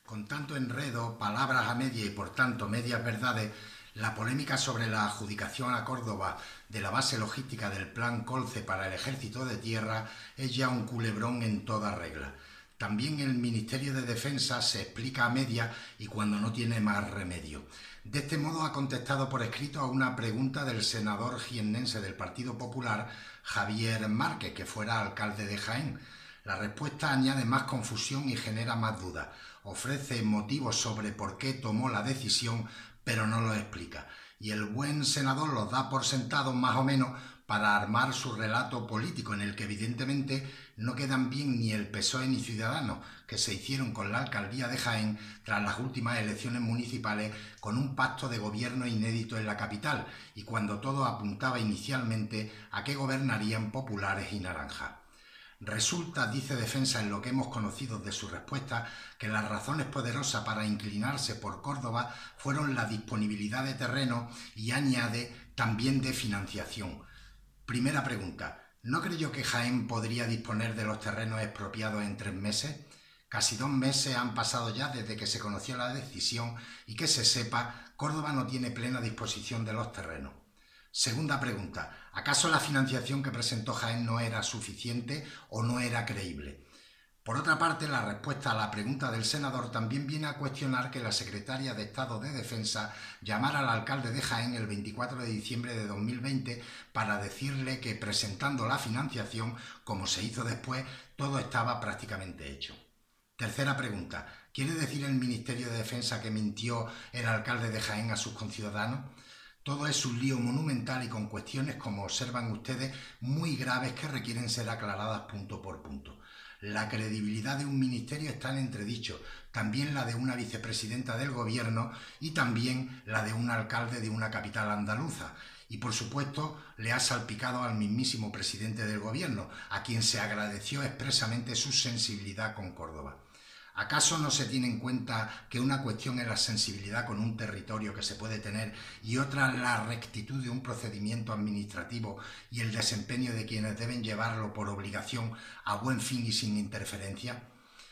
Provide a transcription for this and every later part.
Con tanto enredo, palabras a media y por tanto medias verdades, la polémica sobre la adjudicación a Córdoba de la base logística del Plan Colce para el Ejército de Tierra es ya un culebrón en toda regla. También el Ministerio de Defensa se explica a media y cuando no tiene más remedio. De este modo ha contestado por escrito a una pregunta del senador jiennense del Partido Popular, Javier Márquez, que fuera alcalde de Jaén. La respuesta añade más confusión y genera más dudas. Ofrece motivos sobre por qué tomó la decisión, pero no lo explica. Y el buen senador los da por sentados más o menos para armar su relato político, en el que evidentemente no quedan bien ni el PSOE ni Ciudadanos, que se hicieron con la alcaldía de Jaén tras las últimas elecciones municipales con un pacto de gobierno inédito en la capital y cuando todo apuntaba inicialmente a que gobernarían populares y naranjas. Resulta, dice Defensa en lo que hemos conocido de su respuesta, que las razones poderosas para inclinarse por Córdoba fueron la disponibilidad de terreno y añade también de financiación. Primera pregunta, ¿no creyó que Jaén podría disponer de los terrenos expropiados en 3 meses? Casi 2 meses han pasado ya desde que se conoció la decisión y que se sepa, Córdoba no tiene plena disposición de los terrenos. Segunda pregunta, ¿acaso la financiación que presentó Jaén no era suficiente o no era creíble? Por otra parte, la respuesta a la pregunta del senador también viene a cuestionar que la secretaria de Estado de Defensa llamara al alcalde de Jaén el 24 de diciembre de 2020 para decirle que presentando la financiación, como se hizo después, todo estaba prácticamente hecho. Tercera pregunta, ¿quiere decir el Ministerio de Defensa que mintió el alcalde de Jaén a sus conciudadanos? Todo es un lío monumental y con cuestiones, como observan ustedes, muy graves que requieren ser aclaradas punto por punto. La credibilidad de un ministerio está en entredicho, también la de una vicepresidenta del gobierno y también la de un alcalde de una capital andaluza. Y por supuesto le ha salpicado al mismísimo presidente del gobierno, a quien se agradeció expresamente su sensibilidad con Córdoba. ¿Acaso no se tiene en cuenta que una cuestión es la sensibilidad con un territorio que se puede tener y otra la rectitud de un procedimiento administrativo y el desempeño de quienes deben llevarlo por obligación a buen fin y sin interferencia?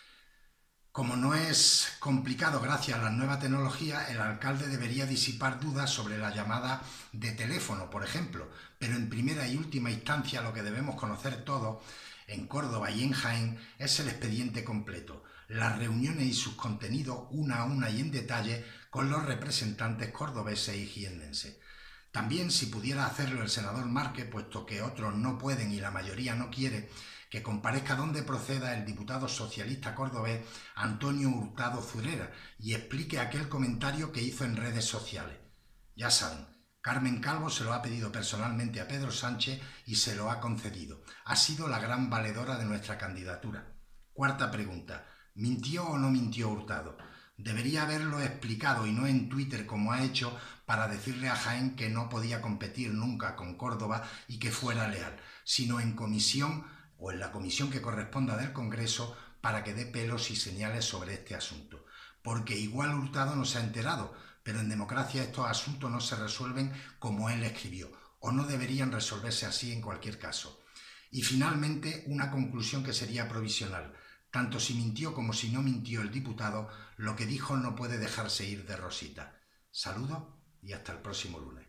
Como no es complicado gracias a la nueva tecnología, el alcalde debería disipar dudas sobre la llamada de teléfono, por ejemplo, pero en primera y última instancia lo que debemos conocer todos en Córdoba y en Jaén es el expediente completo, las reuniones y sus contenidos una a una y en detalle con los representantes cordobeses y jiennenses. También, si pudiera hacerlo el senador Márquez, puesto que otros no pueden y la mayoría no quiere, que comparezca donde proceda el diputado socialista cordobés Antonio Hurtado Zurera y explique aquel comentario que hizo en redes sociales. Ya saben, Carmen Calvo se lo ha pedido personalmente a Pedro Sánchez y se lo ha concedido. Ha sido la gran valedora de nuestra candidatura. Cuarta pregunta, ¿mintió o no mintió Hurtado? Debería haberlo explicado y no en Twitter como ha hecho para decirle a Jaén que no podía competir nunca con Córdoba y que fuera leal, sino en comisión o en la comisión que corresponda del Congreso para que dé pelos y señales sobre este asunto. Porque igual Hurtado no se ha enterado, pero en democracia estos asuntos no se resuelven como él escribió, o no deberían resolverse así en cualquier caso. Y finalmente, una conclusión que sería provisional. Tanto si mintió como si no mintió el diputado, lo que dijo no puede dejarse ir de rosita. Saludos y hasta el próximo lunes.